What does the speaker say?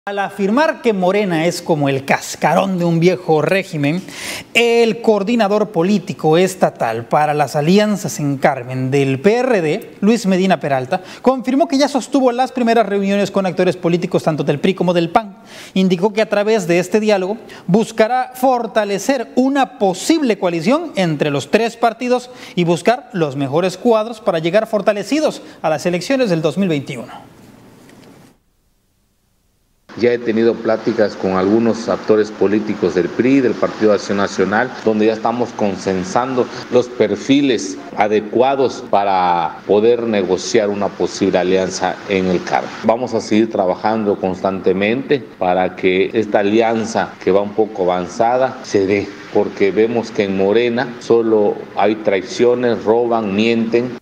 Al afirmar que Morena es como el cascarón de un viejo régimen, el coordinador político estatal para las alianzas en Carmen del PRD, Luis Medina Peralta, confirmó que ya sostuvo las primeras reuniones con actores políticos tanto del PRI como del PAN. Indicó que a través de este diálogo buscará fortalecer una posible coalición entre los tres partidos y buscar los mejores cuadros para llegar fortalecidos a las elecciones del 2021. Ya he tenido pláticas con algunos actores políticos del PRI, del Partido Acción Nacional, donde ya estamos consensando los perfiles adecuados para poder negociar una posible alianza en el Carmen. Vamos a seguir trabajando constantemente para que esta alianza, que va un poco avanzada, se dé, porque vemos que en Morena solo hay traiciones, roban, mienten